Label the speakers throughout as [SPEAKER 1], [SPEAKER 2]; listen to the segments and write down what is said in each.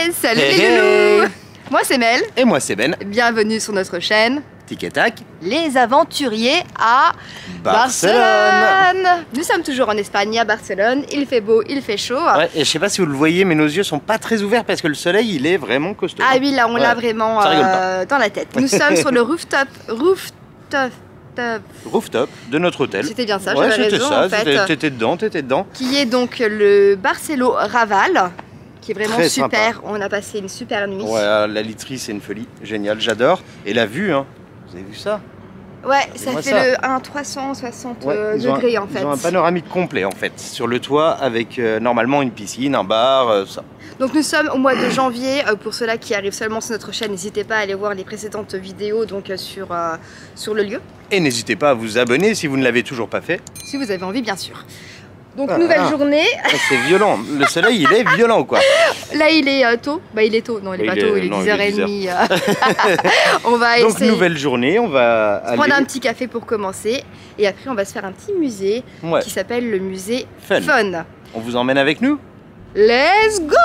[SPEAKER 1] Salut
[SPEAKER 2] Hey,
[SPEAKER 1] les loulous.
[SPEAKER 2] hey.
[SPEAKER 1] Moi c'est Mel.
[SPEAKER 2] Et moi c'est Ben.
[SPEAKER 1] Bienvenue sur notre chaîne
[SPEAKER 2] Tic et tac.
[SPEAKER 1] Les Aventuriers à
[SPEAKER 2] Barcelone.
[SPEAKER 1] Nous sommes toujours en Espagne, à Barcelone. Il fait beau, il fait chaud.
[SPEAKER 2] Ouais, et je sais pas si vous le voyez, mais nos yeux sont pas très ouverts parce que le soleil il est vraiment costaud.
[SPEAKER 1] Ah oui, là on l'a vraiment
[SPEAKER 2] ça rigole pas.
[SPEAKER 1] dans la tête. Nous sommes sur le rooftop
[SPEAKER 2] Rooftop de notre hôtel.
[SPEAKER 1] C'était bien ça,
[SPEAKER 2] ouais,
[SPEAKER 1] j'avais
[SPEAKER 2] c'était
[SPEAKER 1] raison
[SPEAKER 2] ça,
[SPEAKER 1] en fait.
[SPEAKER 2] t'étais dedans.
[SPEAKER 1] Qui est donc le Barcelo Raval, qui est vraiment
[SPEAKER 2] Très
[SPEAKER 1] super.
[SPEAKER 2] sympa.
[SPEAKER 1] On a passé une super nuit.
[SPEAKER 2] Ouais, la literie c'est une folie, génial, j'adore. Et la vue, hein, vous avez vu ça?
[SPEAKER 1] Ouais, ça
[SPEAKER 2] moi
[SPEAKER 1] fait
[SPEAKER 2] ça.
[SPEAKER 1] le 1 360
[SPEAKER 2] Ouais,
[SPEAKER 1] degrés en fait.
[SPEAKER 2] Ils ont un panoramique complet en fait, sur le toit avec normalement une piscine, un bar, ça.
[SPEAKER 1] Donc nous sommes au mois de janvier. Pour ceux-là qui arrivent seulement sur notre chaîne, n'hésitez pas à aller voir les précédentes vidéos donc, sur le lieu.
[SPEAKER 2] Et n'hésitez pas à vous abonner si vous ne l'avez toujours pas fait.
[SPEAKER 1] Si vous avez envie, bien sûr. Donc nouvelle journée.
[SPEAKER 2] Ah, c'est violent, le soleil il est violent quoi.
[SPEAKER 1] Là il est tôt. Bah il est tôt, non il est pas tôt, il est 10h30. On va
[SPEAKER 2] Donc
[SPEAKER 1] essayer
[SPEAKER 2] nouvelle journée, on va
[SPEAKER 1] de prendre un petit café pour commencer. Et après on va se faire un petit musée qui s'appelle le musée Fun.
[SPEAKER 2] On vous emmène avec nous?
[SPEAKER 1] Let's go!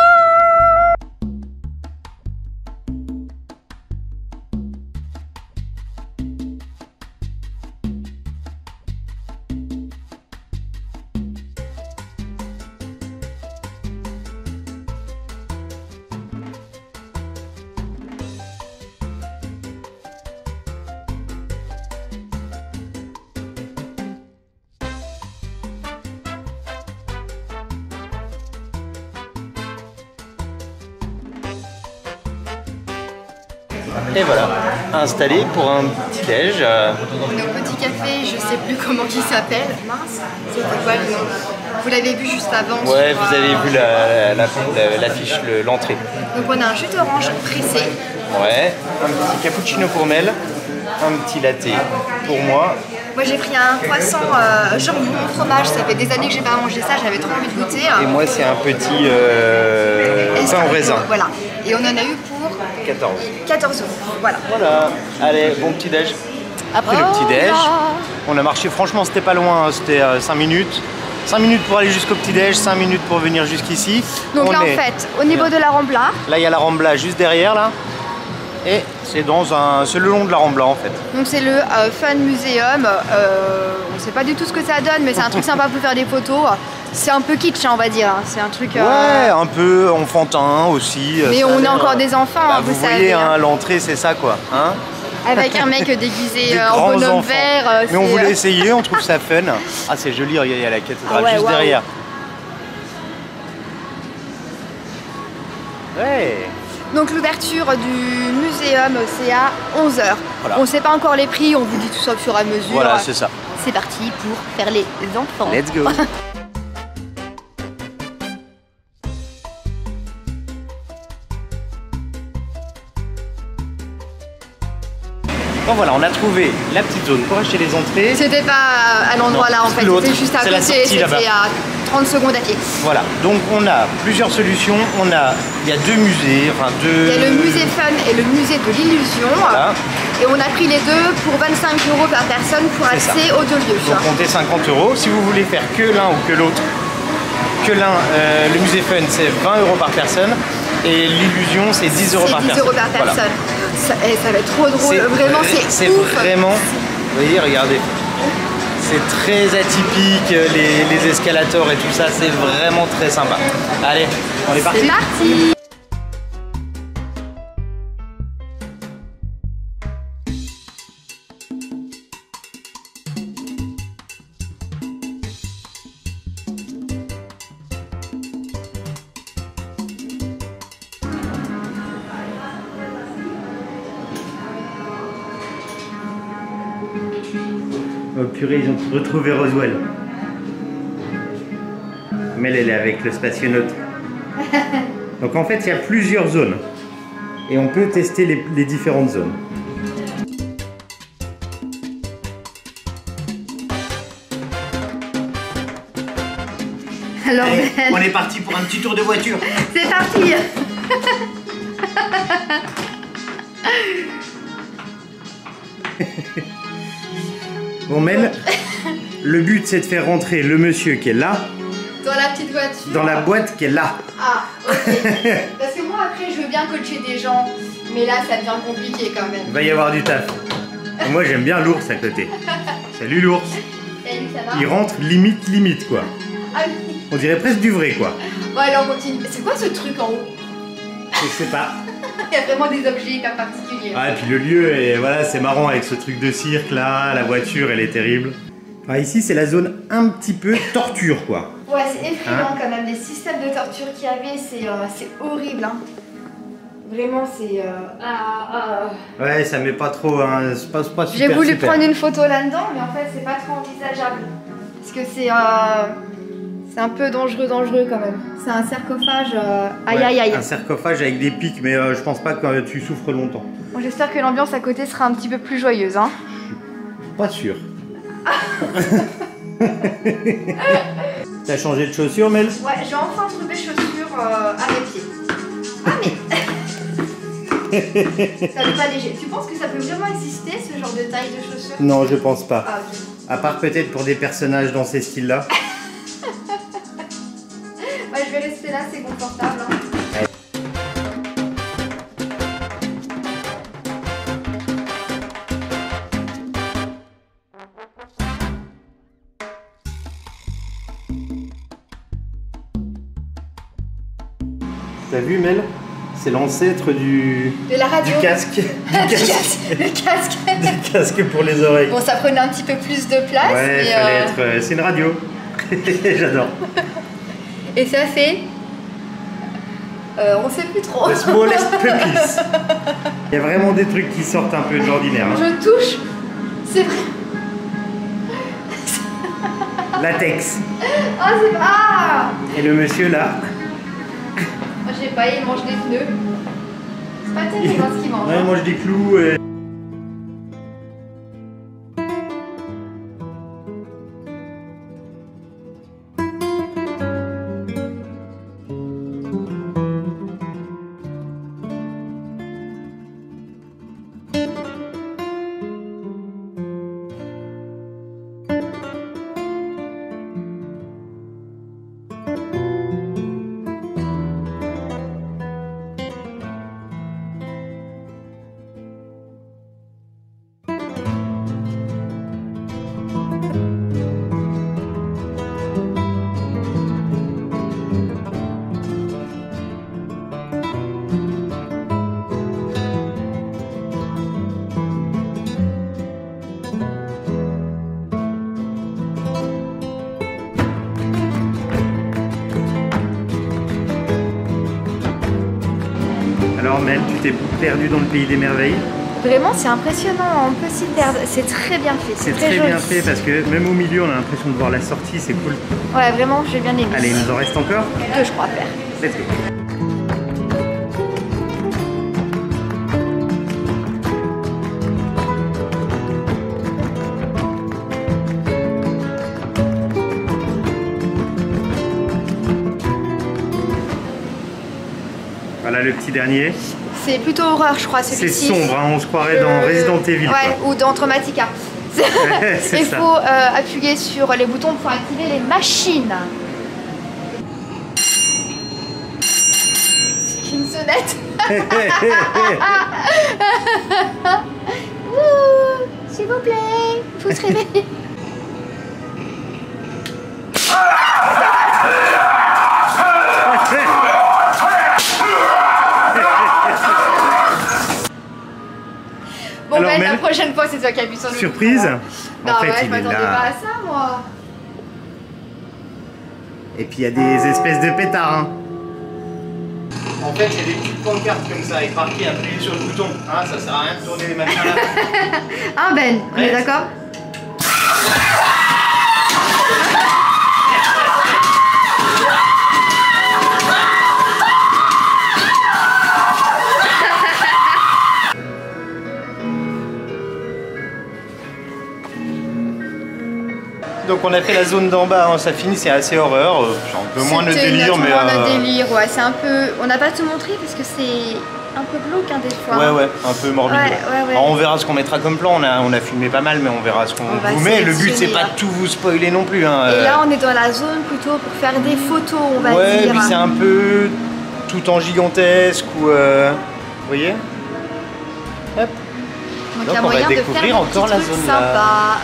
[SPEAKER 2] Et voilà, installé pour un petit déj.
[SPEAKER 1] On est au petit café, je sais plus comment il s'appelle. Mince, c'était quoi le nom? Vous l'avez vu juste avant.
[SPEAKER 2] Ouais,
[SPEAKER 1] sur,
[SPEAKER 2] vous avez vu l'affiche, l'entrée.
[SPEAKER 1] Donc on a un jus d'orange pressé.
[SPEAKER 2] Ouais, un petit cappuccino pour Mel, un petit latte pour moi.
[SPEAKER 1] Moi j'ai pris un croissant jambon fromage, ça fait des années que j'ai pas mangé ça, j'avais trop envie de goûter.
[SPEAKER 2] Et moi c'est un petit pain au raisin.
[SPEAKER 1] Voilà, et on en a eu pour 14 €. Voilà.
[SPEAKER 2] Voilà, allez, bon petit déj. Après le petit déj, on a marché, franchement c'était pas loin, c'était 5 minutes. 5 minutes pour aller jusqu'au petit déj, 5 minutes pour venir jusqu'ici.
[SPEAKER 1] Donc là en fait, au niveau de la Rambla.
[SPEAKER 2] Là il y a la Rambla juste derrière là. Et c'est le long de la Rambla en fait.
[SPEAKER 1] Donc c'est le Fun Museum. On sait pas du tout ce que ça donne, mais c'est un truc sympa pour faire des photos. C'est un peu kitsch, hein, on va dire. C'est un truc.
[SPEAKER 2] Ouais, un peu enfantin aussi.
[SPEAKER 1] Mais on est encore des enfants,
[SPEAKER 2] bah,
[SPEAKER 1] hein,
[SPEAKER 2] vous
[SPEAKER 1] savez.
[SPEAKER 2] voyez, hein, l'entrée c'est ça quoi. Hein,
[SPEAKER 1] avec un mec déguisé
[SPEAKER 2] des
[SPEAKER 1] en
[SPEAKER 2] grands
[SPEAKER 1] bonhomme
[SPEAKER 2] enfants.
[SPEAKER 1] vert.
[SPEAKER 2] Mais on voulait essayer, on trouve ça fun. Ah c'est joli, regardez, il y a la cathédrale juste derrière. Ouais.
[SPEAKER 1] Donc l'ouverture du muséum c'est à 11 h.
[SPEAKER 2] Voilà.
[SPEAKER 1] On ne sait pas encore les prix, on vous dit tout ça au fur et à mesure.
[SPEAKER 2] Voilà, c'est ça.
[SPEAKER 1] C'est parti pour faire les enfants.
[SPEAKER 2] Let's go. Donc voilà, on a trouvé la petite zone pour acheter les entrées.
[SPEAKER 1] C'était pas à l'endroit là en fait, c'était juste à côté, c'était à 30 secondes à pied.
[SPEAKER 2] Voilà, donc on a plusieurs solutions. Il y a deux musées, enfin deux...
[SPEAKER 1] Il y a le musée Fun et le musée de l'illusion. Voilà. Et on a pris les deux pour 25 € par personne pour accès aux deux lieux.
[SPEAKER 2] Donc comptez 50 €. Si vous voulez faire que l'un ou que l'autre, le musée Fun c'est 20 € par personne et l'illusion c'est 10 € par personne.
[SPEAKER 1] 10 € par personne. Voilà. Ça va être trop drôle, vraiment c'est ouf.
[SPEAKER 2] Vraiment, vous voyez, regardez. C'est très atypique, les escalators et tout ça, c'est vraiment très sympa. Allez, on est parti.
[SPEAKER 1] C'est parti.
[SPEAKER 2] Oh purée, ils ont retrouvé Roswell. Mel, elle est avec le spationaute. Donc en fait, il y a plusieurs zones. Et on peut tester les différentes zones.
[SPEAKER 1] Alors,
[SPEAKER 2] allez, on est parti pour un petit tour de voiture.
[SPEAKER 1] C'est parti.
[SPEAKER 2] Bon Mel, le but c'est de faire rentrer le monsieur qui est là
[SPEAKER 1] dans la petite voiture.
[SPEAKER 2] dans la boîte qui est là.
[SPEAKER 1] Ah, ok. Parce que moi après je veux bien coacher des gens, mais là ça devient compliqué quand même.
[SPEAKER 2] Il va y avoir du taf. Et moi j'aime bien l'ours à côté. Salut l'ours.
[SPEAKER 1] Salut, ça va?
[SPEAKER 2] Il rentre limite quoi.
[SPEAKER 1] Ah oui.
[SPEAKER 2] On dirait presque du vrai quoi.
[SPEAKER 1] Bon allez on continue. C'est quoi ce truc en haut?
[SPEAKER 2] Je sais pas.
[SPEAKER 1] Il y a vraiment des objets hyper particuliers.
[SPEAKER 2] Ah et puis le lieu, et voilà, c'est marrant avec ce truc de cirque là, la voiture elle est terrible. Ah, ici c'est la zone un petit peu torture quoi.
[SPEAKER 1] Ouais c'est effrayant quand même, les systèmes de torture qu'il y avait, c'est horrible hein. Vraiment c'est...
[SPEAKER 2] Ouais ça met pas trop, hein, c'est pas super.
[SPEAKER 1] J'ai voulu prendre une photo là-dedans mais en fait c'est pas trop envisageable. Parce que c'est un peu dangereux quand même. C'est un sarcophage, aïe.
[SPEAKER 2] Un sarcophage avec des pics mais je pense pas que tu souffres longtemps.
[SPEAKER 1] Bon, j'espère que l'ambiance à côté sera un petit peu plus joyeuse hein.
[SPEAKER 2] Pas sûr. T'as changé de chaussures, Mel?
[SPEAKER 1] Ouais, j'ai enfin trouvé mes chaussures à mes pieds. Ah mais... ça n'est pas léger. Tu penses que ça peut vraiment exister, ce genre de taille de chaussures?
[SPEAKER 2] Non, je pense pas.
[SPEAKER 1] Ah, ok.
[SPEAKER 2] À part peut-être pour des personnages dans ces styles-là.
[SPEAKER 1] Ouais, je vais rester là, c'est confortable. Hein.
[SPEAKER 2] T'as vu, Mel? C'est l'ancêtre du casque.
[SPEAKER 1] Le casque.
[SPEAKER 2] Du casque pour les oreilles.
[SPEAKER 1] Bon, ça prenait un petit peu plus de place.
[SPEAKER 2] Ouais,
[SPEAKER 1] mais
[SPEAKER 2] fallait être... c'est une radio. J'adore.
[SPEAKER 1] Et ça fait... on sait plus trop.
[SPEAKER 2] The smallest puppies. Il y a vraiment des trucs qui sortent un peu de l'ordinaire. Hein.
[SPEAKER 1] Je touche. C'est vrai.
[SPEAKER 2] Latex.
[SPEAKER 1] Ah, c'est... Ah.
[SPEAKER 2] Et le monsieur, là...
[SPEAKER 1] Moi, je sais pas, il mange des pneus. C'est pas terrible ce qu'il mange.
[SPEAKER 2] Ouais, il mange des clous et... Alors Mel, tu t'es perdu dans le pays des merveilles?
[SPEAKER 1] Vraiment, c'est impressionnant, on peut s'y perdre. C'est très bien fait.
[SPEAKER 2] C'est très bien fait parce que même au milieu, on a l'impression de voir la sortie, c'est cool.
[SPEAKER 1] Ouais, vraiment, j'ai bien aimé.
[SPEAKER 2] Allez, il nous en reste encore?
[SPEAKER 1] 2, je crois, à faire.
[SPEAKER 2] Let's go. Voilà le petit dernier.
[SPEAKER 1] C'est plutôt horreur, je crois, celui-ci.
[SPEAKER 2] C'est sombre, hein, on se croirait dans Resident Evil.
[SPEAKER 1] Ouais, ou dans Traumatica. Il faut appuyer sur les boutons pour activer les machines. C'est une sonnette. S'il vous plaît, faut se réveiller. Bon, alors, ben, la prochaine fois, c'est toi qui appuies sur le
[SPEAKER 2] surprise.
[SPEAKER 1] Non, en fait, ouais, je m'attendais pas à ça, moi.
[SPEAKER 2] Et puis, il y a des espèces de pétards. Hein. En fait, il y a des petites pancartes comme ça, avec marqué appuyer sur le bouton. Hein, ça sert à rien de tourner les machins là.
[SPEAKER 1] Ah, Ben, on est d'accord?
[SPEAKER 2] Donc on a fait la zone d'en bas, hein, ça finit, c'est assez horreur, c'est un peu moins notre délire, mais...
[SPEAKER 1] notre délire, ouais, c'est un peu... On n'a pas tout montré parce que c'est un peu glauque hein, des fois.
[SPEAKER 2] Ouais, un peu morbide.
[SPEAKER 1] Ouais.
[SPEAKER 2] Alors on verra ce qu'on mettra comme plan, on a filmé pas mal, mais on verra ce qu'on vous met. Le but c'est pas de tout vous spoiler non plus. Hein.
[SPEAKER 1] Et là on est dans la zone plutôt pour faire des photos, on va dire.
[SPEAKER 2] Ouais, puis c'est un peu... tout en gigantesque ou vous voyez. Hop.
[SPEAKER 1] Donc,
[SPEAKER 2] Donc
[SPEAKER 1] il y a
[SPEAKER 2] on
[SPEAKER 1] moyen
[SPEAKER 2] va
[SPEAKER 1] de
[SPEAKER 2] découvrir
[SPEAKER 1] faire
[SPEAKER 2] encore la
[SPEAKER 1] des petits trucs
[SPEAKER 2] zone là.
[SPEAKER 1] sympas.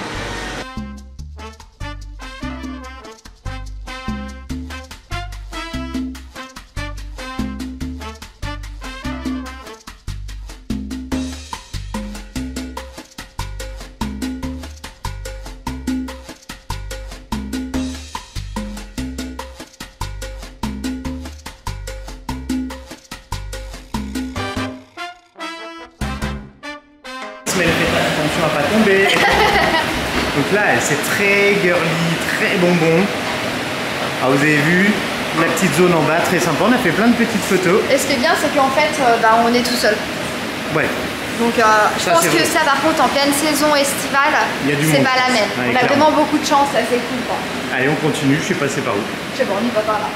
[SPEAKER 2] Mais elle fait attention à pas tomber. Donc là, c'est très girly, très bonbon. Ah, vous avez vu la petite zone en bas, très sympa. On a fait plein de petites photos.
[SPEAKER 1] Et ce qui est bien, c'est qu'en fait, on est tout seul.
[SPEAKER 2] Ouais.
[SPEAKER 1] Donc je pense que ça, par contre, en pleine saison estivale, c'est pas la même.
[SPEAKER 2] Ouais,
[SPEAKER 1] on a vraiment beaucoup de chance, là, c'est cool, quoi.
[SPEAKER 2] Allez, on continue. Je sais passer par où.
[SPEAKER 1] Je sais pas, on y va par là.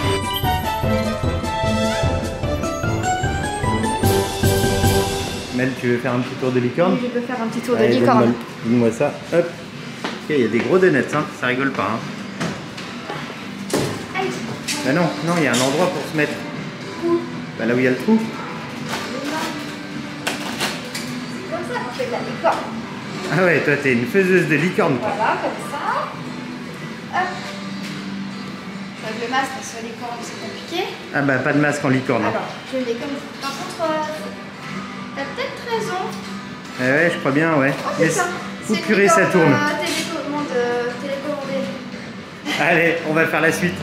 [SPEAKER 2] Mel, tu veux faire un petit tour de licorne?
[SPEAKER 1] Je peux faire un petit tour de licorne.
[SPEAKER 2] Dis-moi ça. Hop. Ok, il y a des gros donuts, hein. Ça rigole pas. Hein. Bah non, non, il y a un endroit pour se mettre.
[SPEAKER 1] Où?
[SPEAKER 2] Bah là où il y a le trou.
[SPEAKER 1] C'est comme ça qu'on fait de la licorne.
[SPEAKER 2] Ah ouais, toi t'es une faiseuse de licorne, quoi.
[SPEAKER 1] Voilà, comme ça. Hop. Je lève le masque parce que la licorne c'est compliqué.
[SPEAKER 2] Ah bah pas de masque en licorne.
[SPEAKER 1] Alors, je l'ai comme ça. Par contre, t'as peut-être raison.
[SPEAKER 2] Ouais, je crois bien, ouais.
[SPEAKER 1] Oh putain,
[SPEAKER 2] Ou purée, ça tourne.
[SPEAKER 1] Télécommandé.
[SPEAKER 2] Allez, on va faire la suite.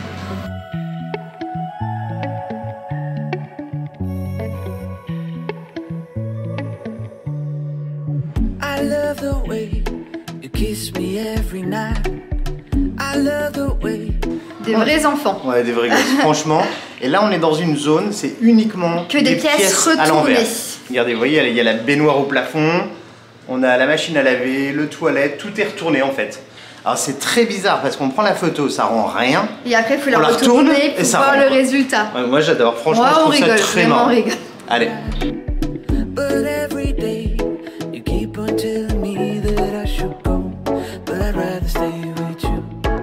[SPEAKER 3] I love the way you kiss me every night. I love the way.
[SPEAKER 1] Des vrais enfants.
[SPEAKER 2] Ouais, des vrais gosses, franchement. Et là, on est dans une zone, c'est uniquement
[SPEAKER 1] que des pièces
[SPEAKER 2] à
[SPEAKER 1] retournées.
[SPEAKER 2] l'envers. Regardez, vous voyez, il y a la baignoire au plafond, on a la machine à laver, le toilette, tout est retourné en fait. Alors c'est très bizarre parce qu'on prend la photo, ça rend rien.
[SPEAKER 1] Et après, il faut la
[SPEAKER 2] retourne
[SPEAKER 1] retourner pour voir le résultat.
[SPEAKER 2] Ouais, moi j'adore, franchement,
[SPEAKER 1] ouais,
[SPEAKER 2] je trouve
[SPEAKER 1] rigole,
[SPEAKER 2] ça très marrant.
[SPEAKER 1] On rigole.
[SPEAKER 2] Allez.
[SPEAKER 3] But every day you keep on telling me that I should go, but I'd rather stay with you.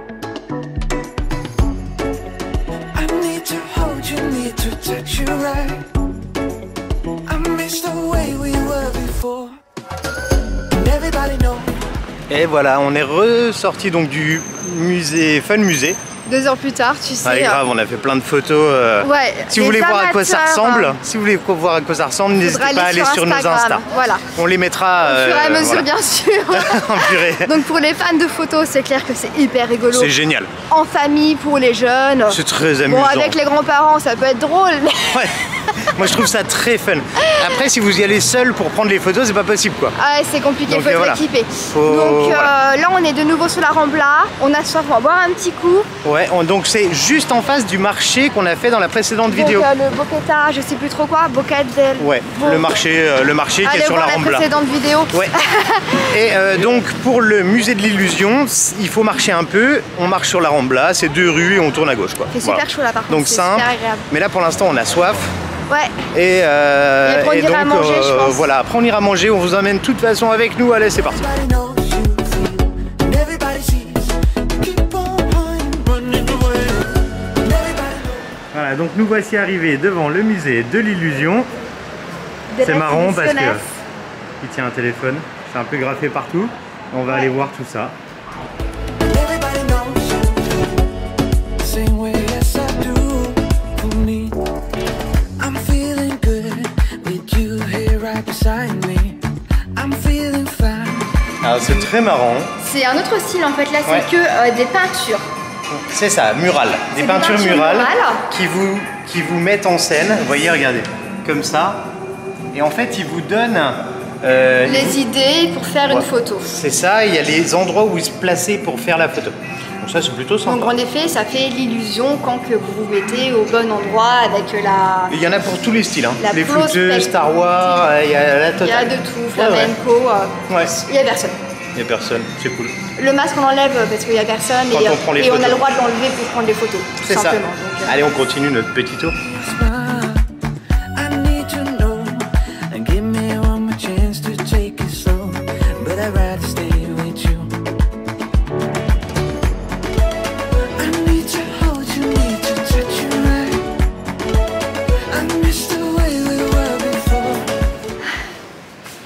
[SPEAKER 3] I need to hold you, need to touch you right. I miss the way we were before. And everybody knows.
[SPEAKER 2] Et voilà, on est ressorti donc du musée, Fun Musée.
[SPEAKER 1] 2 heures plus tard, tu sais.
[SPEAKER 2] Ouais, grave, on a fait plein de photos.
[SPEAKER 1] Ouais,
[SPEAKER 2] si vous voulez voir à quoi ça ressemble, n'hésitez pas à aller sur nos Insta.
[SPEAKER 1] Voilà.
[SPEAKER 2] On les mettra
[SPEAKER 1] au fur et à mesure,
[SPEAKER 2] voilà.
[SPEAKER 1] bien sûr. Donc pour les fans de photos, c'est clair que c'est hyper rigolo.
[SPEAKER 2] C'est génial.
[SPEAKER 1] En famille, pour les jeunes.
[SPEAKER 2] C'est très amusant.
[SPEAKER 1] Bon, avec les grands-parents, ça peut être drôle. Mais...
[SPEAKER 2] Ouais. Moi je trouve ça très fun. Après si vous y allez seul pour prendre les photos c'est pas possible quoi.
[SPEAKER 1] Ouais c'est compliqué, il faut être équipé.
[SPEAKER 2] Donc
[SPEAKER 1] voilà. Là on est de nouveau sur la Rambla, on a soif, on va boire un petit coup.
[SPEAKER 2] Ouais, donc c'est juste en face du marché qu'on a fait dans la précédente vidéo.
[SPEAKER 1] Le Boqueta, je sais plus trop quoi, Boca del...
[SPEAKER 2] Ouais, le marché qui est sur la Rambla.
[SPEAKER 1] La précédente vidéo.
[SPEAKER 2] Ouais. Et donc pour le musée de l'illusion, il faut marcher un peu, on marche sur la Rambla, c'est 2 rues et on tourne à gauche quoi.
[SPEAKER 1] C'est super chaud là par contre,
[SPEAKER 2] donc simple. Mais là pour l'instant on a soif.
[SPEAKER 1] Ouais.
[SPEAKER 2] Et
[SPEAKER 1] après on ira manger, je pense.
[SPEAKER 2] Voilà, après on ira manger, on vous emmène de toute façon avec nous. Allez, c'est parti. Voilà, donc nous voici arrivés devant le musée de l'illusion. C'est marrant parce que il tient un téléphone, c'est un peu graffé partout. On va aller voir tout ça. Alors c'est très marrant.
[SPEAKER 1] C'est un autre style en fait, là c'est que des peintures.
[SPEAKER 2] C'est ça, murales. Des peintures murales qui vous mettent en scène. Vous voyez, regardez, comme ça. Et en fait, ils vous donnent...
[SPEAKER 1] les idées pour faire une photo.
[SPEAKER 2] C'est ça, il y a les endroits où se placer pour faire la photo. Donc ça, c'est plutôt sympa.
[SPEAKER 1] Donc en effet, ça fait l'illusion quand que vous vous mettez au bon endroit avec la...
[SPEAKER 2] Il y en a pour tous les styles. Hein.
[SPEAKER 1] Les
[SPEAKER 2] footeux, Star Wars, il y a la totale.
[SPEAKER 1] Il y a de tout, flamenco.
[SPEAKER 2] Ouais.
[SPEAKER 1] Il n'y a personne.
[SPEAKER 2] Il n'y a personne, c'est cool.
[SPEAKER 1] Le masque on l'enlève parce qu'il n'y a personne et on a le droit de l'enlever pour prendre des photos.
[SPEAKER 2] C'est ça. Donc, allez, on continue notre petit tour.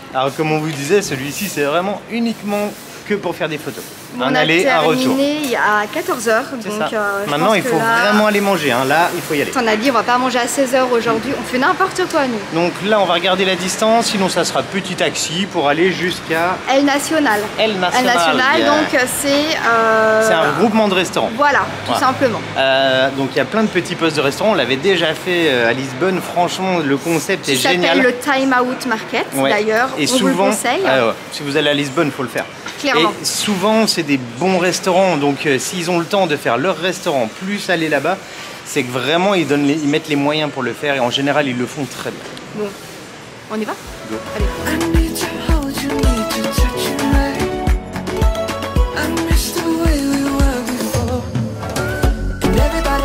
[SPEAKER 2] Alors comme on vous disait, celui-ci c'est vraiment uniquement que pour faire des photos.
[SPEAKER 1] Bon,
[SPEAKER 2] un
[SPEAKER 1] on a
[SPEAKER 2] aller, un retour.
[SPEAKER 1] terminé à 14h.
[SPEAKER 2] C'est ça. Maintenant il faut vraiment aller manger, hein. Là il faut y aller.
[SPEAKER 1] On a dit on va pas manger à 16h aujourd'hui, on fait n'importe quoi nous.
[SPEAKER 2] Donc là on va regarder la distance, sinon ça sera petit taxi pour aller jusqu'à
[SPEAKER 1] El Nacional.
[SPEAKER 2] El Nacional.
[SPEAKER 1] El Nacional, donc c'est...
[SPEAKER 2] C'est un regroupement de restaurants.
[SPEAKER 1] Voilà, tout simplement.
[SPEAKER 2] Donc il y a plein de petits postes de restaurants, on l'avait déjà fait à Lisbonne, franchement le concept est génial.
[SPEAKER 1] Ça s'appelle le Time Out Market d'ailleurs,
[SPEAKER 2] et
[SPEAKER 1] on
[SPEAKER 2] souvent,
[SPEAKER 1] vous le conseille.
[SPEAKER 2] Si vous allez à Lisbonne, il faut le faire.
[SPEAKER 1] Clairement.
[SPEAKER 2] Et souvent c'est des bons restaurants, donc s'ils ont le temps de faire leur restaurant plus aller là-bas, c'est que vraiment ils mettent les moyens pour le faire et en général ils le font très bien.
[SPEAKER 1] Bon, on y va?
[SPEAKER 2] Go.
[SPEAKER 1] Allez.
[SPEAKER 3] I need to hold you, need to touch you right. I miss the way we were before. And everybody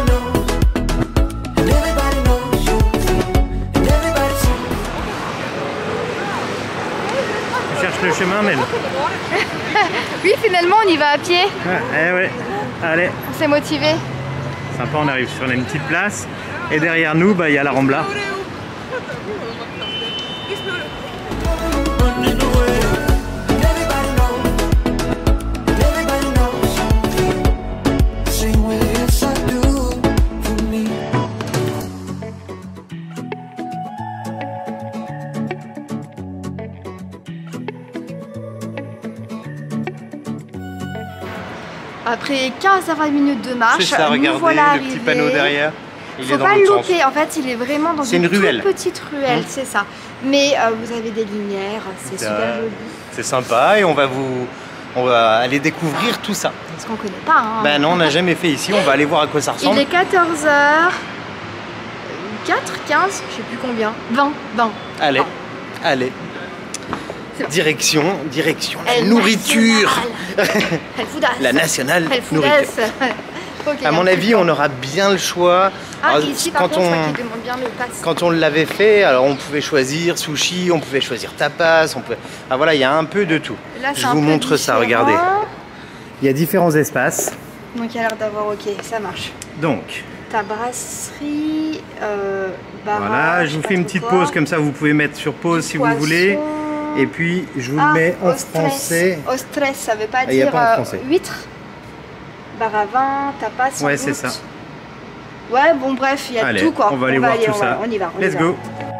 [SPEAKER 3] knows you. And everybody sees.
[SPEAKER 2] Tu cherches le chemin, Mel?
[SPEAKER 1] Oui, finalement on y va à pied.
[SPEAKER 2] Ouais, allez.
[SPEAKER 1] On s'est motivé.
[SPEAKER 2] Sympa, on arrive sur une petite place et derrière nous, il y a la Rambla.
[SPEAKER 3] Running away. And everybody knows you. Same way as I do for me.
[SPEAKER 1] Après 15 à 20 minutes de marche,
[SPEAKER 2] C'est ça,
[SPEAKER 1] nous
[SPEAKER 2] regardez
[SPEAKER 1] voilà
[SPEAKER 2] le
[SPEAKER 1] arrivés.
[SPEAKER 2] petit panneau derrière. Il
[SPEAKER 1] Faut
[SPEAKER 2] est dans
[SPEAKER 1] pas le
[SPEAKER 2] l'autre sens.
[SPEAKER 1] louper, en fait il est vraiment dans
[SPEAKER 2] C'est une
[SPEAKER 1] toute
[SPEAKER 2] ruelle.
[SPEAKER 1] petite ruelle, c'est ça. Mais vous avez des lumières, c'est super joli.
[SPEAKER 2] C'est sympa et on va aller découvrir tout ça.
[SPEAKER 1] Parce qu'on connaît pas. Hein.
[SPEAKER 2] Ben non, on n'a jamais fait ici, on va aller voir à quoi ça ressemble.
[SPEAKER 1] Il est 14h. 4, 15, je sais plus combien. 20.
[SPEAKER 2] Allez,
[SPEAKER 1] Non.
[SPEAKER 2] allez.
[SPEAKER 1] C'est bon.
[SPEAKER 2] Direction la
[SPEAKER 1] El
[SPEAKER 2] nourriture.
[SPEAKER 1] Nacional. El Foudas.
[SPEAKER 2] La nationale
[SPEAKER 1] El
[SPEAKER 2] nourriture.
[SPEAKER 1] Foudas. Ok,
[SPEAKER 2] À mon avis, on aura bien le choix.
[SPEAKER 1] Ah,
[SPEAKER 2] Alors,
[SPEAKER 1] ici par contre, je crois qu'il demande bien le pass.
[SPEAKER 2] quand on l'avait fait, alors on pouvait choisir sushi, on pouvait choisir tapas, Ah voilà, il y a un peu de tout.
[SPEAKER 1] Là, c'est
[SPEAKER 2] Je
[SPEAKER 1] un
[SPEAKER 2] vous
[SPEAKER 1] peu
[SPEAKER 2] montre ça,
[SPEAKER 1] différent.
[SPEAKER 2] regardez. Il y a différents espaces.
[SPEAKER 1] Donc il y a l'air d'avoir, ok, ça marche.
[SPEAKER 2] Donc,
[SPEAKER 1] Ta brasserie, barrage,
[SPEAKER 2] voilà, je vous
[SPEAKER 1] sais
[SPEAKER 2] fais
[SPEAKER 1] pas
[SPEAKER 2] une
[SPEAKER 1] trop
[SPEAKER 2] petite
[SPEAKER 1] quoi.
[SPEAKER 2] pause, comme ça vous pouvez mettre sur pause si vous
[SPEAKER 1] Poisson.
[SPEAKER 2] voulez. Et puis, je vous le mets en français.
[SPEAKER 1] Ostres, ça veut pas
[SPEAKER 2] Ah, il y a
[SPEAKER 1] dire
[SPEAKER 2] pas en français.
[SPEAKER 1] huître. Bar à vin, tapas, sans
[SPEAKER 2] Ouais, c'est
[SPEAKER 1] doute.
[SPEAKER 2] ça.
[SPEAKER 1] Ouais, bon, bref, il y a
[SPEAKER 2] Allez,
[SPEAKER 1] tout quoi.
[SPEAKER 2] on va aller voir tout ça.
[SPEAKER 1] On y va.
[SPEAKER 2] Let's go.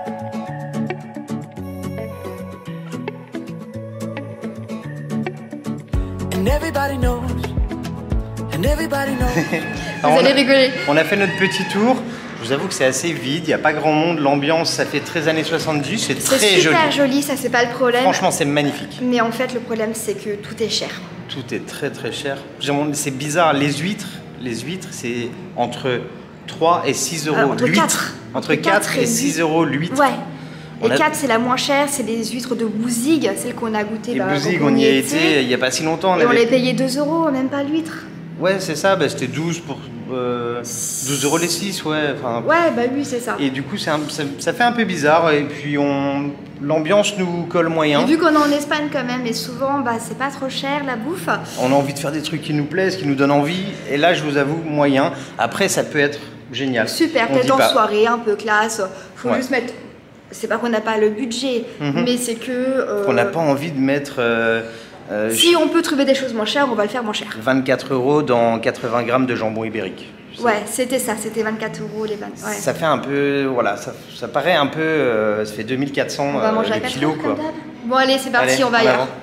[SPEAKER 3] And everybody knows. And everybody knows.
[SPEAKER 1] Vous
[SPEAKER 2] Alors,
[SPEAKER 1] allez rigoler.
[SPEAKER 2] on a fait notre petit tour. Je vous avoue que c'est assez vide, il n'y a pas grand monde. L'ambiance, ça fait très années 70, c'est
[SPEAKER 1] C'est
[SPEAKER 2] très
[SPEAKER 1] super
[SPEAKER 2] joli.
[SPEAKER 1] joli, ça c'est pas le problème.
[SPEAKER 2] Franchement, c'est magnifique.
[SPEAKER 1] Mais en fait, le problème c'est que tout est cher.
[SPEAKER 2] Tout est très très cher. C'est bizarre, les huîtres c'est entre 3 et 6 euros
[SPEAKER 1] Entre
[SPEAKER 2] l'huître.
[SPEAKER 1] 4.
[SPEAKER 2] Entre 4 et 6 euros l'huître.
[SPEAKER 1] Ouais.
[SPEAKER 2] On
[SPEAKER 1] Et
[SPEAKER 2] a-
[SPEAKER 1] 4 c'est la moins chère, c'est des huîtres de Bouzigues, celles qu'on a goûtées.
[SPEAKER 2] Les
[SPEAKER 1] bah,
[SPEAKER 2] Bouzigues,
[SPEAKER 1] quand
[SPEAKER 2] on y a été il n'y a pas si longtemps.
[SPEAKER 1] Et on les payait 2 euros, même pas l'huître.
[SPEAKER 2] Ouais, c'est ça, c'était 12 pour 12 euros les 6, ouais. Enfin,
[SPEAKER 1] Ouais, bah oui, c'est ça.
[SPEAKER 2] et du coup, ça fait un peu bizarre. Et puis, l'ambiance nous colle moyen.
[SPEAKER 1] Et vu qu'on est en Espagne quand même, et souvent, bah, c'est pas trop cher la bouffe.
[SPEAKER 2] On a envie de faire des trucs qui nous plaisent, qui nous donnent envie. Et là, je vous avoue, moyen. Après, ça peut être génial.
[SPEAKER 1] Super,
[SPEAKER 2] On
[SPEAKER 1] peut-être
[SPEAKER 2] dit
[SPEAKER 1] en
[SPEAKER 2] pas.
[SPEAKER 1] soirée, un peu classe. Faut
[SPEAKER 2] Ouais.
[SPEAKER 1] juste mettre. C'est pas qu'on n'a pas le budget, mais c'est que.
[SPEAKER 2] On n'a pas envie de mettre
[SPEAKER 1] Si on peut trouver des choses moins chères, on va le faire moins cher.
[SPEAKER 2] 24 euros dans 80 grammes de jambon ibérique.
[SPEAKER 1] Ouais, c'était ça, c'était 24 euros les 20. Ouais.
[SPEAKER 2] Ça fait un peu, voilà, ça paraît un peu, ça fait 2400
[SPEAKER 1] On va manger à
[SPEAKER 2] le
[SPEAKER 1] 4
[SPEAKER 2] kilo,
[SPEAKER 1] euros,
[SPEAKER 2] quoi.
[SPEAKER 1] comme d'hab. Bon, allez, c'est parti,
[SPEAKER 2] Allez,
[SPEAKER 1] on va
[SPEAKER 2] en
[SPEAKER 1] ailleurs.
[SPEAKER 2] avant.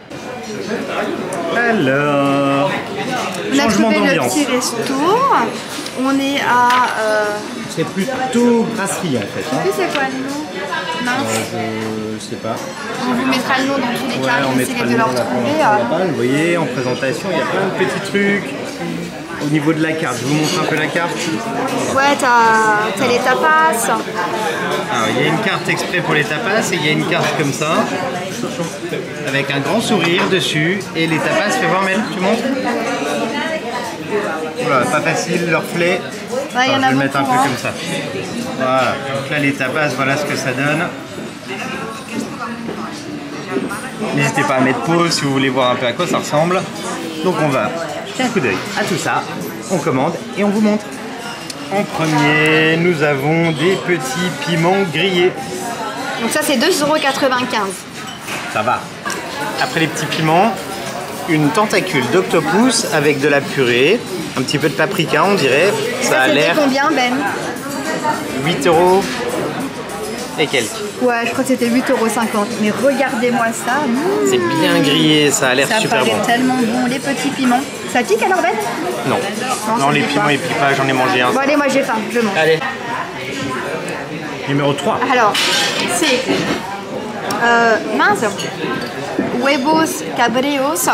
[SPEAKER 2] Alors,
[SPEAKER 1] On a
[SPEAKER 2] changement
[SPEAKER 1] trouvé le
[SPEAKER 2] d'ambiance.
[SPEAKER 1] petit resto. On est à.
[SPEAKER 2] C'est plutôt brasserie en fait.
[SPEAKER 1] Tu sais c'est quoi le nom? Mince.
[SPEAKER 2] Je sais pas.
[SPEAKER 1] On vous mettra le nom dans tous les
[SPEAKER 2] Ouais,
[SPEAKER 1] cas.
[SPEAKER 2] on mettra
[SPEAKER 1] Essayez
[SPEAKER 2] le
[SPEAKER 1] de le
[SPEAKER 2] nom là,
[SPEAKER 1] retrouver.
[SPEAKER 2] Vous voyez, en présentation, il y a plein de petits trucs. Au niveau de la carte, je vous montre un peu la carte.
[SPEAKER 1] Ouais, t'as les tapas.
[SPEAKER 2] Alors, il y a une carte exprès pour les tapas et il y a une carte comme ça, avec un grand sourire dessus. Et les tapas, fais voir Mel, tu montres. Voilà, pas facile, leur reflet.
[SPEAKER 1] Ouais, il y en
[SPEAKER 2] je
[SPEAKER 1] a
[SPEAKER 2] vais le mettre un
[SPEAKER 1] beaucoup,
[SPEAKER 2] peu
[SPEAKER 1] hein.
[SPEAKER 2] comme ça. Voilà, donc là les tapas, voilà ce que ça donne. N'hésitez pas à mettre pause si vous voulez voir un peu à quoi ça ressemble. Donc on va jeter un coup d'œil à tout ça, on commande et on vous montre. En premier, nous avons des petits piments grillés.
[SPEAKER 1] Donc ça, c'est 2,95 €.
[SPEAKER 2] Ça va. Après les petits piments, une tentacule d'octopus avec de la purée, un petit peu de paprika on dirait. Ça a l'air
[SPEAKER 1] combien Ben?
[SPEAKER 2] 8 € et quelques.
[SPEAKER 1] Ouais, je crois que c'était 8,50 €. Mais regardez-moi ça.
[SPEAKER 2] C'est bien grillé, ça a l'air super bon.
[SPEAKER 1] Ça paraît tellement bon, les petits piments. Ça pique alors Ben?
[SPEAKER 2] Non. Non, les piments ils piquent pas, j'en ai mangé un.
[SPEAKER 1] Bon allez, moi j'ai faim, je mange.
[SPEAKER 2] Allez. Numéro 3.
[SPEAKER 1] Alors, c'est mince, huevos cabreos.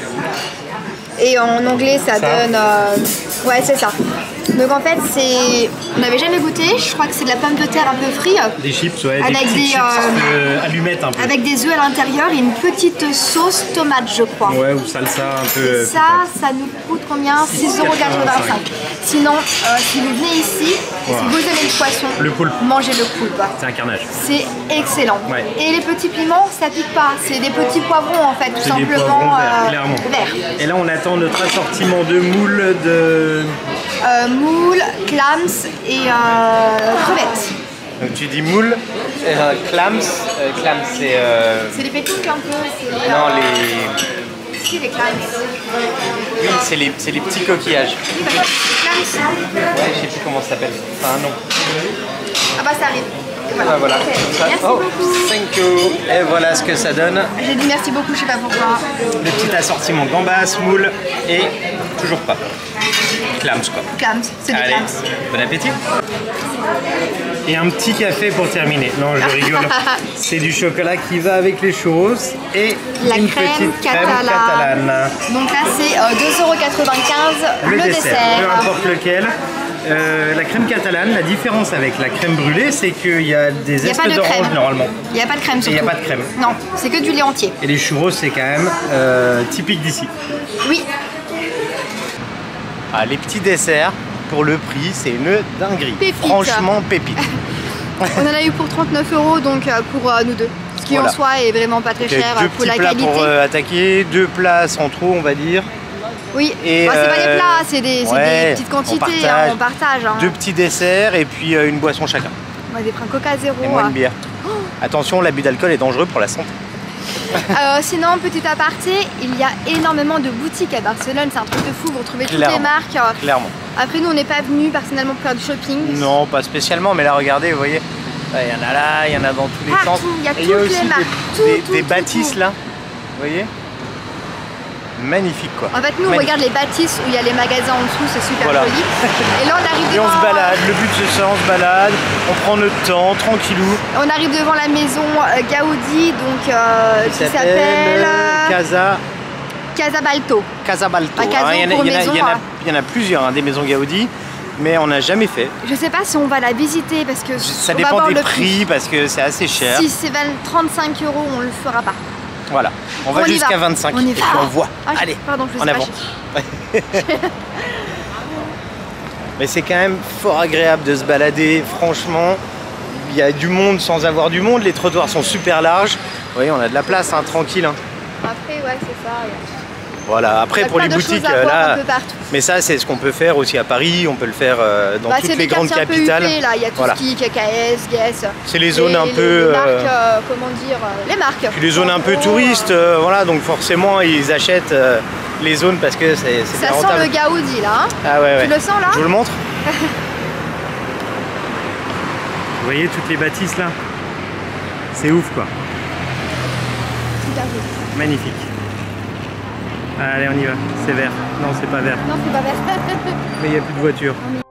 [SPEAKER 1] Et en anglais, ça donne... ouais, c'est ça. Donc en fait, c'est... On n'avait jamais goûté. Je crois que c'est de la pomme de terre un peu frite.
[SPEAKER 2] Des chips, ouais.
[SPEAKER 1] Avec
[SPEAKER 2] des
[SPEAKER 1] des
[SPEAKER 2] chips allumettes un peu.
[SPEAKER 1] Avec des œufs à l'intérieur et une petite sauce tomate, je crois.
[SPEAKER 2] Ouais, ou salsa un peu.
[SPEAKER 1] Ça nous coûte combien? 6,85 €. Sinon, si vous venez ici, si vous aimez le poisson,
[SPEAKER 2] le poulpe,
[SPEAKER 1] mangez le poulpe.
[SPEAKER 2] C'est un carnage.
[SPEAKER 1] C'est excellent.
[SPEAKER 2] Ouais.
[SPEAKER 1] Et les petits piments, ça pique pas. C'est des petits poivrons en fait, tout simplement.
[SPEAKER 2] Des poivrons verts, clairement.
[SPEAKER 1] Verts.
[SPEAKER 2] Et là, on attend notre assortiment de moules de...
[SPEAKER 1] moules, clams et crevettes.
[SPEAKER 2] Donc tu dis moules, clams, c'est...
[SPEAKER 1] C'est les pétiques un peu.
[SPEAKER 2] Non, les...
[SPEAKER 1] Si, les clams.
[SPEAKER 2] Oui, c'est les petits coquillages.
[SPEAKER 1] Oui, bah, clams.
[SPEAKER 2] Ouais, je sais plus comment ça s'appelle. Enfin, non.
[SPEAKER 1] Ah bah ça arrive.
[SPEAKER 2] Voilà. Voilà.
[SPEAKER 1] Okay.
[SPEAKER 2] Ça.
[SPEAKER 1] Merci
[SPEAKER 2] beaucoup.
[SPEAKER 1] Thank you.
[SPEAKER 2] Et voilà ce que ça donne.
[SPEAKER 1] J'ai dit merci beaucoup, je sais pas pourquoi.
[SPEAKER 2] Le petit assortiment gambas, moules et toujours pas. Clams quoi.
[SPEAKER 1] Clams, c'est des
[SPEAKER 2] Allez,
[SPEAKER 1] clams.
[SPEAKER 2] bon appétit. Et un petit café pour terminer. Non, je rigole. C'est du chocolat qui va avec les churros et
[SPEAKER 1] la
[SPEAKER 2] une
[SPEAKER 1] crème
[SPEAKER 2] petite crème catalane.
[SPEAKER 1] Donc là, c'est 2,95 € le dessert.
[SPEAKER 2] Peu importe lequel. La crème catalane, la différence avec la crème brûlée, c'est qu'il y a des espèces d'orange normalement.
[SPEAKER 1] Il n'y a pas de crème surtout.
[SPEAKER 2] Il n'y a pas de crème.
[SPEAKER 1] Non, c'est que du lait entier.
[SPEAKER 2] Et les churros, c'est quand même typique d'ici.
[SPEAKER 1] Oui.
[SPEAKER 2] Ah, les petits desserts, pour le prix, c'est une dinguerie.
[SPEAKER 1] Pépite.
[SPEAKER 2] Franchement, pépite.
[SPEAKER 1] On en a eu pour 39 € donc pour nous deux. Ce qui en soi est vraiment pas très cher pour la qualité. 2
[SPEAKER 2] plats pour attaquer, 2 plats sans trop, on va dire.
[SPEAKER 1] Oui, c'est pas des plats, c'est des petites quantités, on partage.
[SPEAKER 2] 2 petits desserts et puis une boisson chacun.
[SPEAKER 1] On va des prendre Coca 0.
[SPEAKER 2] Et moi une bière. Attention, l'abus d'alcool est dangereux pour la santé.
[SPEAKER 1] Sinon, petit aparté, il y a énormément de boutiques à Barcelone, c'est un truc de fou, vous retrouvez toutes les marques.
[SPEAKER 2] Clairement.
[SPEAKER 1] Après, nous on n'est pas venus personnellement pour faire du shopping.
[SPEAKER 2] Non, pas spécialement, mais là regardez, vous voyez, il y en a là, il y en a dans tous les sens.
[SPEAKER 1] Il y a toutes les marques,
[SPEAKER 2] des bâtisses là, vous voyez. Magnifique quoi.
[SPEAKER 1] En fait nous on regarde les bâtisses où il y a les magasins en dessous, c'est super joli. Et là on arrive devant...
[SPEAKER 2] Et on se balade, le but c'est ça, on se balade, on prend notre temps, tranquillou.
[SPEAKER 1] On arrive devant la maison Gaudi, donc qui s'appelle... Casa Balto.
[SPEAKER 2] Casa Balto.
[SPEAKER 1] Il
[SPEAKER 2] y en a plusieurs, des maisons Gaudi, mais on n'a jamais fait.
[SPEAKER 1] Je sais pas si on va la visiter parce que...
[SPEAKER 2] Ça dépend des prix parce que c'est assez cher.
[SPEAKER 1] Si c'est 35 €, on le fera pas.
[SPEAKER 2] Voilà, on va jusqu'à 25 et puis on voit. Allez,
[SPEAKER 1] pardon, je
[SPEAKER 2] en avant. Mais c'est quand même fort agréable de se balader, franchement. Il y a du monde sans avoir du monde, les trottoirs sont super larges. Vous voyez, on a de la place, hein, tranquille. Hein.
[SPEAKER 1] Après, ouais, c'est ça.
[SPEAKER 2] Voilà, après pour les boutiques, là, mais ça c'est ce qu'on peut faire aussi à Paris, on peut le faire dans toutes les grandes capitales.
[SPEAKER 1] Huppés, là. Il y a tout ce qui est KKS, Guess.
[SPEAKER 2] C'est les zones un peu...
[SPEAKER 1] Les marques, comment dire, les marques.
[SPEAKER 2] Puis les zones un peu touristes, voilà, donc forcément ils achètent les zones parce que c'est
[SPEAKER 1] ça sent le Gaudi là, hein.
[SPEAKER 2] Ah ouais,
[SPEAKER 1] tu le sens là?
[SPEAKER 2] Je vous le montre. Vous voyez toutes les bâtisses là? C'est ouf quoi.
[SPEAKER 1] Super joli.
[SPEAKER 2] Magnifique. Allez, on y va. C'est vert. Non, c'est pas vert.
[SPEAKER 1] Non, c'est pas vert.
[SPEAKER 2] Mais il n'y a plus de voiture.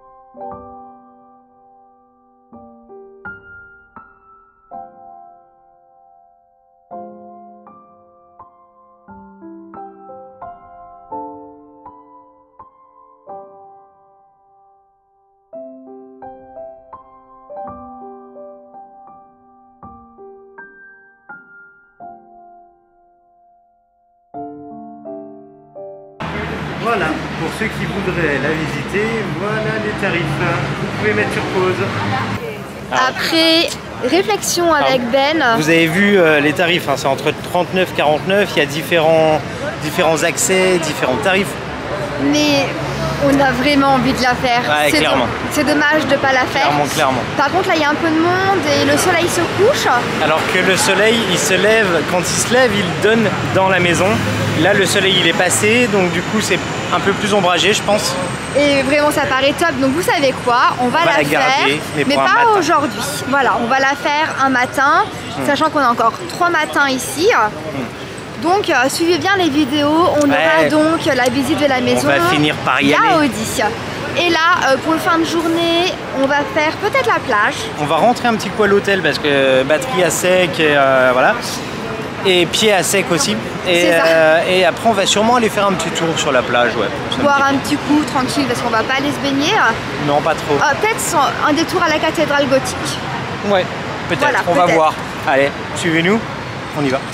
[SPEAKER 2] Voilà, pour ceux qui voudraient la visiter, voilà les tarifs. Vous pouvez mettre sur pause.
[SPEAKER 1] Après réflexion avec Ben.
[SPEAKER 2] Vous avez vu les tarifs, hein, c'est entre 39 et 49, il y a différents accès, différents tarifs.
[SPEAKER 1] Mais On a vraiment envie de la faire.
[SPEAKER 2] Ouais, clairement.
[SPEAKER 1] C'est dommage de ne pas la faire.
[SPEAKER 2] Clairement.
[SPEAKER 1] Par contre, là, il y a un peu de monde et le soleil se couche.
[SPEAKER 2] Alors que le soleil, il se lève, quand il se lève, il donne dans la maison. Là, le soleil, il est passé, donc du coup, c'est un peu plus ombragé, je pense.
[SPEAKER 1] Et vraiment, ça paraît top. Donc, vous savez quoi? On va la faire,
[SPEAKER 2] garder, mais
[SPEAKER 1] pas aujourd'hui. Voilà, on va la faire un matin, sachant qu'on a encore 3 matins ici. Donc suivez bien les vidéos, on aura donc la visite de la maison.
[SPEAKER 2] On va finir par y aller.
[SPEAKER 1] Et là, pour le fin de journée, on va faire peut-être la plage.
[SPEAKER 2] On va rentrer un petit coup à l'hôtel parce que batterie à sec, et, voilà. Et pied à sec aussi. Et après, on va sûrement aller faire un petit tour sur la plage. Ouais,
[SPEAKER 1] boire un petit coup tranquille parce qu'on va pas aller se baigner.
[SPEAKER 2] Non, pas trop.
[SPEAKER 1] Peut-être un détour à la cathédrale gothique.
[SPEAKER 2] Ouais, peut-être, voilà, on va voir. Allez, suivez-nous, on y va.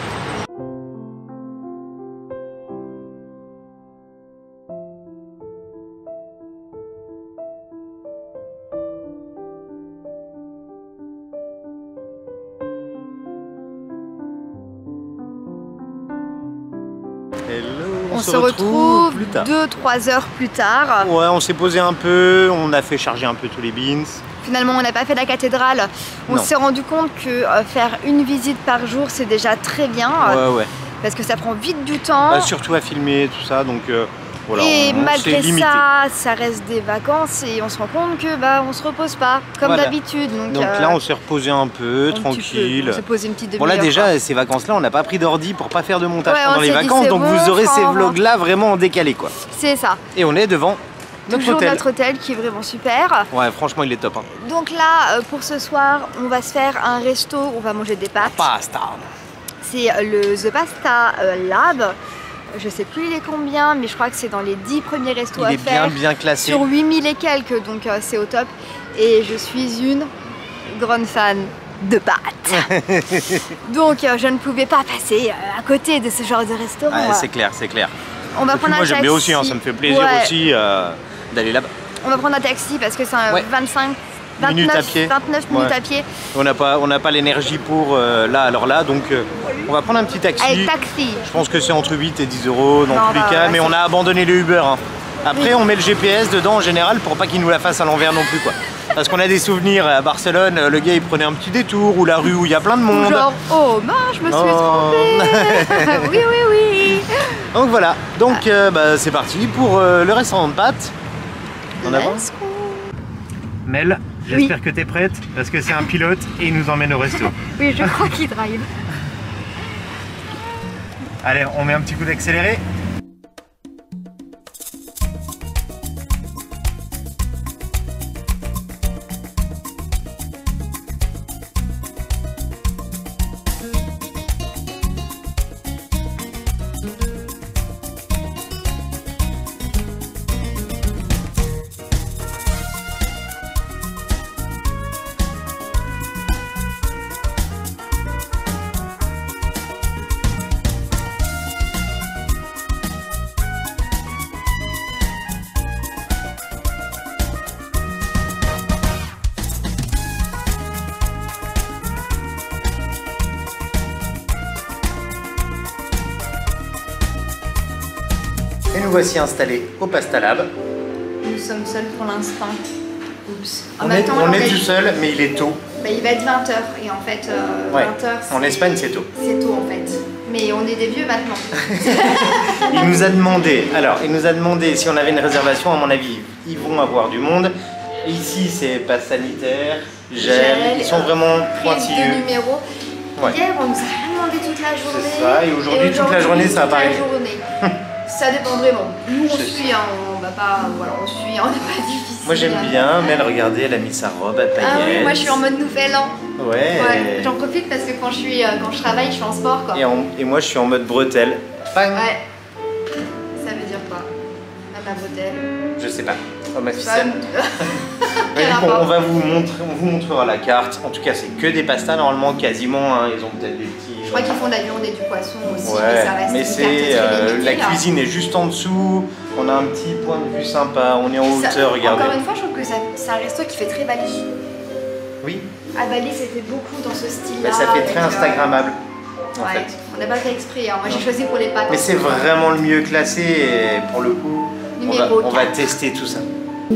[SPEAKER 1] On se retrouve 2-3 heures plus tard.
[SPEAKER 2] Ouais, on s'est posé un peu, on a fait charger un peu tous les beans.
[SPEAKER 1] Finalement, on n'a pas fait la cathédrale. On s'est rendu compte que faire une visite par jour, c'est déjà très bien.
[SPEAKER 2] Ouais.
[SPEAKER 1] Parce que ça prend vite du temps.
[SPEAKER 2] Surtout à filmer, tout ça, donc voilà.
[SPEAKER 1] Et malgré ça, ça reste des vacances et on se rend compte que on se repose pas, comme d'habitude.
[SPEAKER 2] Donc là, on s'est reposé un peu, tranquille.
[SPEAKER 1] On s'est posé une petite demi-heure.
[SPEAKER 2] Bon là déjà, ces vacances-là, on n'a pas pris d'ordi pour pas faire de montage pendant les vacances, donc vous aurez ces vlogs-là vraiment en décalé, quoi.
[SPEAKER 1] C'est ça.
[SPEAKER 2] Et on est devant notre hôtel.
[SPEAKER 1] Notre hôtel qui est vraiment super.
[SPEAKER 2] Ouais, franchement, il est top. Hein.
[SPEAKER 1] Donc là, pour ce soir, on va se faire un resto, on va manger des pâtes.
[SPEAKER 2] Pasta. C'est
[SPEAKER 1] le The Pasta Lab. Je sais plus il est combien, mais je crois que c'est dans les 10 premiers restos à faire.
[SPEAKER 2] Il est bien classé.
[SPEAKER 1] Sur 8000 et quelques, donc c'est au top. Et je suis une grande fan de pâtes. Donc je ne pouvais pas passer à côté de ce genre de restaurant.
[SPEAKER 2] Ouais, c'est clair, c'est clair.
[SPEAKER 1] On va prendre un taxi.
[SPEAKER 2] Moi j'aime bien aussi, hein, ça me fait plaisir aussi d'aller là-bas.
[SPEAKER 1] On va prendre un taxi parce que c'est un 29 minutes à pied.
[SPEAKER 2] On n'a pas l'énergie pour là, alors là, donc on va prendre un petit taxi.
[SPEAKER 1] Avec taxi.
[SPEAKER 2] Je pense que c'est entre 8 et 10 euros dans tous les cas, mais on a abandonné le Uber. Hein. Après, on met le GPS dedans en général pour pas qu'il nous la fasse à l'envers non plus, quoi. Parce qu'on a des souvenirs à Barcelone, le gars il prenait un petit détour, ou la rue où il y a plein de monde.
[SPEAKER 1] Genre, oh mince, je me suis trompée. Oui.
[SPEAKER 2] Donc voilà, donc c'est parti pour le restaurant de pâtes. En avant. Mel, j'espère que tu es prête parce que c'est un pilote et il nous emmène au resto.
[SPEAKER 1] Oui, je crois qu'il drive.
[SPEAKER 2] Allez, on met un petit coup d'accéléré. Et nous voici installés au Pasta Lab.
[SPEAKER 1] Nous sommes seuls pour l'instant. Oups.
[SPEAKER 2] On est tout seul, mais il est tôt.
[SPEAKER 1] Il va être 20h et en fait 20h
[SPEAKER 2] en Espagne c'est tôt.
[SPEAKER 1] C'est tôt en fait. Mais on est des vieux maintenant.
[SPEAKER 2] Il nous a demandé si on avait une réservation, à mon avis, ils vont avoir du monde. Ici c'est passe sanitaire, gel, ils sont vraiment pointilleux.
[SPEAKER 1] De numéro. Hier on nous a rien demandé toute la journée.
[SPEAKER 2] C'est ça, et aujourd'hui toute la journée ça va pas arriver.
[SPEAKER 1] Ça dépend vraiment. Nous on suit, on va pas, on suit, on n'est pas difficile.
[SPEAKER 2] Moi j'aime bien, Mel, regardez, elle a mis sa robe à paillettes.
[SPEAKER 1] Ah oui, moi je suis en mode nouvel an.
[SPEAKER 2] Ouais.
[SPEAKER 1] J'en profite parce que quand je travaille, je suis en sport quoi.
[SPEAKER 2] Et moi je suis en mode bretelle.
[SPEAKER 1] Ouais. Ça veut dire quoi? Ma bretelle?
[SPEAKER 2] Je sais pas. Oh, ma ficelle. Bon, on vous montrera la carte. En tout cas, c'est que des pastas normalement, quasiment. Hein. Ils ont peut-être des petits.
[SPEAKER 1] Je crois qu'ils font de la viande et du poisson aussi.
[SPEAKER 2] Ouais, mais c'est la cuisine est juste en dessous. On a un petit point de vue sympa. On est en hauteur, regardez.
[SPEAKER 1] Encore une fois, je trouve que c'est un resto qui fait très Bali.
[SPEAKER 2] Oui.
[SPEAKER 1] À Bali, c'était beaucoup dans ce style-là.
[SPEAKER 2] Ça fait très Instagrammable. En fait.
[SPEAKER 1] On n'a pas fait exprès. Hein. Moi, j'ai choisi pour les pâtes.
[SPEAKER 2] Mais c'est vraiment le mieux classé et pour le coup.
[SPEAKER 1] Numéro
[SPEAKER 2] on va
[SPEAKER 1] 4.
[SPEAKER 2] tester tout ça.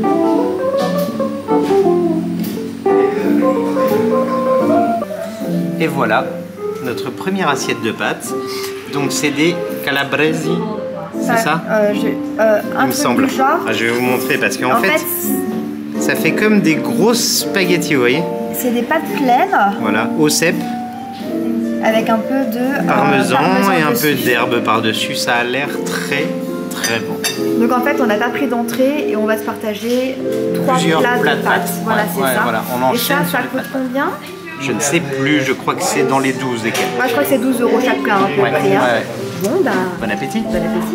[SPEAKER 2] Et voilà notre première assiette de pâtes. Donc c'est des calabresi, c'est ça?
[SPEAKER 1] Un
[SPEAKER 2] Il me semble. Ah, je vais vous montrer parce qu'en fait, ça fait comme des grosses spaghettis, vous voyez?
[SPEAKER 1] c'est des pâtes pleines.
[SPEAKER 2] Voilà, au cèpe,
[SPEAKER 1] Avec un peu de
[SPEAKER 2] parmesan et un peu
[SPEAKER 1] dessus.
[SPEAKER 2] d'herbe par-dessus. Ça a l'air très très bon.
[SPEAKER 1] Donc en fait, on n'a pas pris d'entrée et on va se partager 3
[SPEAKER 2] Plusieurs
[SPEAKER 1] plats
[SPEAKER 2] plats
[SPEAKER 1] de
[SPEAKER 2] de
[SPEAKER 1] pâtes.
[SPEAKER 2] pâtes.
[SPEAKER 1] Voilà,
[SPEAKER 2] Ouais,
[SPEAKER 1] c'est
[SPEAKER 2] ouais,
[SPEAKER 1] ça.
[SPEAKER 2] voilà, on
[SPEAKER 1] Et
[SPEAKER 2] enchaîne
[SPEAKER 1] ça,
[SPEAKER 2] sur
[SPEAKER 1] ça
[SPEAKER 2] les
[SPEAKER 1] coûte
[SPEAKER 2] pâtes.
[SPEAKER 1] combien?
[SPEAKER 2] Je ne sais plus, je crois que c'est dans les 12 et quelques.
[SPEAKER 1] Moi, je crois que c'est 12 € chaque plat, hein, à peu
[SPEAKER 2] Ouais,
[SPEAKER 1] près, hein.
[SPEAKER 2] ouais.
[SPEAKER 1] Bon, bah,
[SPEAKER 2] Bon appétit.
[SPEAKER 1] bon appétit.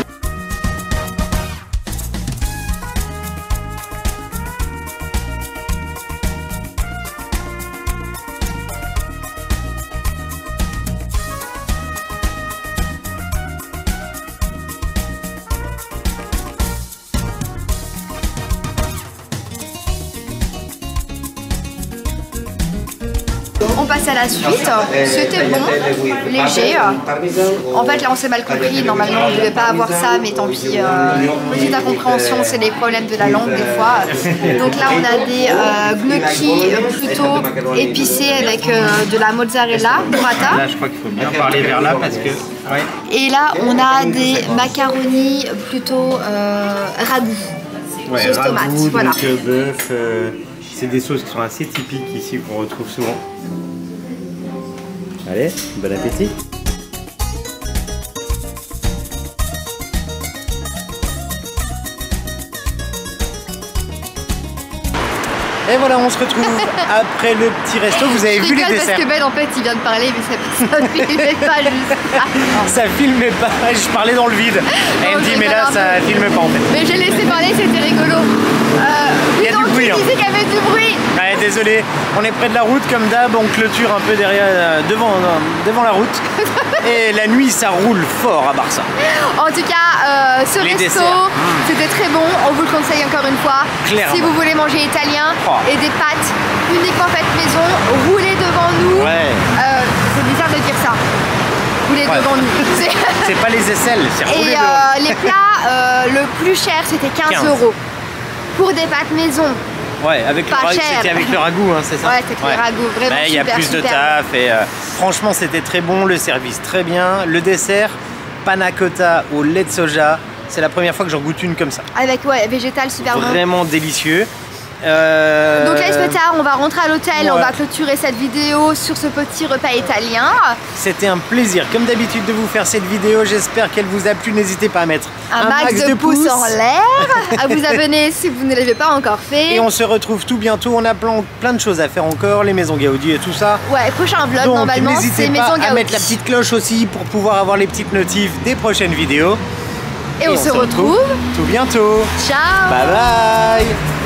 [SPEAKER 1] On passe à la suite. C'était bon, léger. En fait, là, on s'est mal compris. Normalement, on ne devait pas avoir ça, mais tant pis. Petite incompréhension, c'est les problèmes de la langue des fois. Donc là, on a des gnocchi plutôt épicés avec de la mozzarella, burrata.
[SPEAKER 2] Là, je crois qu'il faut bien parler vers là parce que. Ouais.
[SPEAKER 1] Et là, on a des macaronis plutôt ragoût.
[SPEAKER 2] Ouais,
[SPEAKER 1] Sauce
[SPEAKER 2] ragoût,
[SPEAKER 1] tomate,
[SPEAKER 2] donc
[SPEAKER 1] voilà.
[SPEAKER 2] bœuf, c'est des sauces qui sont assez typiques ici qu'on retrouve souvent. Allez, bon appétit. Et voilà, on se retrouve après le petit resto. Vous avez vu les
[SPEAKER 1] parce
[SPEAKER 2] desserts?
[SPEAKER 1] que Ben, en fait, il vient de parler, mais ça filmait pas juste là.
[SPEAKER 2] Ça filmait pas, je parlais dans le vide. Elle me dit, mais là, ça filme pas en fait.
[SPEAKER 1] Mais j'ai laissé parler, c'était rigolo.
[SPEAKER 2] Il y a du bruit, hein.
[SPEAKER 1] Tu disais qu'il y avait du bruit.
[SPEAKER 2] Ouais, désolé, on est près de la route comme d'hab, on clôture un peu derrière, devant la route. Et la nuit, ça roule fort à Barça.
[SPEAKER 1] En tout cas, ce
[SPEAKER 2] Les
[SPEAKER 1] resto,
[SPEAKER 2] desserts.
[SPEAKER 1] c'était très bon. On vous le conseille encore une fois.
[SPEAKER 2] Clairement.
[SPEAKER 1] Si vous voulez manger italien
[SPEAKER 2] Oh.
[SPEAKER 1] et des pâtes uniquement faites maison, roulez devant nous.
[SPEAKER 2] Ouais.
[SPEAKER 1] C'est bizarre de dire ça. Roulez
[SPEAKER 2] Ouais.
[SPEAKER 1] devant nous.
[SPEAKER 2] C'est pas les aisselles, c'est roulé
[SPEAKER 1] Et
[SPEAKER 2] devant.
[SPEAKER 1] les plats, le plus cher, c'était 15
[SPEAKER 2] 15.
[SPEAKER 1] €. Pour des pâtes maison.
[SPEAKER 2] Ouais, avec
[SPEAKER 1] Pas cher.
[SPEAKER 2] c'était avec le ragoût, hein, c'est ça?
[SPEAKER 1] Ouais, c'était avec le ragoût, vraiment
[SPEAKER 2] Il y a
[SPEAKER 1] super,
[SPEAKER 2] plus de
[SPEAKER 1] super.
[SPEAKER 2] taf et franchement c'était très bon, le service très bien. Le dessert, panna cotta au lait de soja, c'est la première fois que j'en goûte une comme ça.
[SPEAKER 1] Avec végétal super bon.
[SPEAKER 2] Vraiment délicieux.
[SPEAKER 1] Donc là il se fait tard, on va rentrer à l'hôtel, on
[SPEAKER 2] Ouais.
[SPEAKER 1] va clôturer cette vidéo sur ce petit repas italien.
[SPEAKER 2] C'était un plaisir, comme d'habitude, de vous faire cette vidéo. J'espère qu'elle vous a plu. N'hésitez pas à mettre
[SPEAKER 1] Un max de pouces en l'air, à vous abonner si vous ne l'avez pas encore fait.
[SPEAKER 2] Et on se retrouve tout bientôt. On a plein de choses à faire encore, les maisons Gaudi et tout ça.
[SPEAKER 1] Ouais, prochain vlog
[SPEAKER 2] Donc
[SPEAKER 1] normalement
[SPEAKER 2] n'hésitez
[SPEAKER 1] c'est
[SPEAKER 2] pas
[SPEAKER 1] Maison
[SPEAKER 2] à
[SPEAKER 1] Gaudi.
[SPEAKER 2] mettre la petite cloche aussi pour pouvoir avoir les petites notifs des prochaines vidéos.
[SPEAKER 1] Et on se retrouve.
[SPEAKER 2] tout bientôt.
[SPEAKER 1] Ciao.
[SPEAKER 2] Bye bye.